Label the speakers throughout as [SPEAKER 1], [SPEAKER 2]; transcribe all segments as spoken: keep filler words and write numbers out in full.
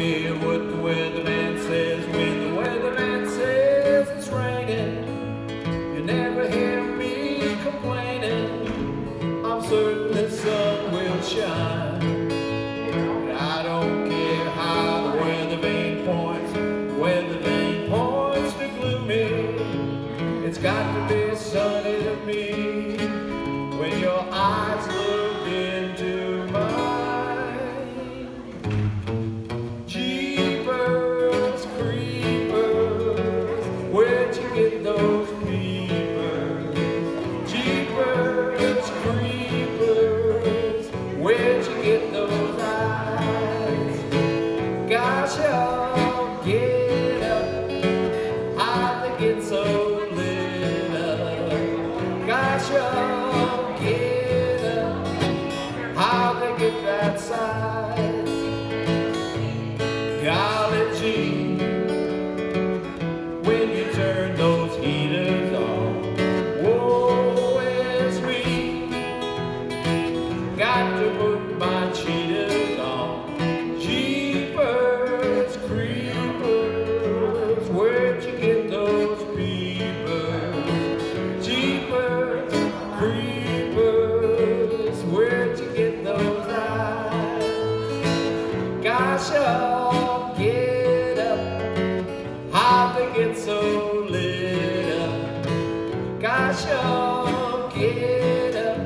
[SPEAKER 1] care what the weatherman says. When the weatherman says it's raining, you never hear me complaining. I'm certain the sun will shine. But I don't care how the weather vane points. The weather vane points to gloomy. It's got to be sunny to me when your eyes look into mine. Jeepers creepers, where'd you get those peepers? Jeepers creepers, where'd you get those eyes? Gosh, y'all get up, how'd they get so lit up? Gosh, y'all get up, how'd they get that size? Golly gee, when you turn those heaters on, whoa, it's me. Got to put my cheaters on. Jeepers creepers, where'd you get those peepers? Jeepers creepers, where'd you get those eyes? Gosh, y'all get up, how'd they get so lit up? Gosh, y'all get up,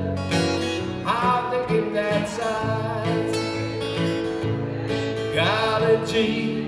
[SPEAKER 1] how'd they get that size? Golly gee,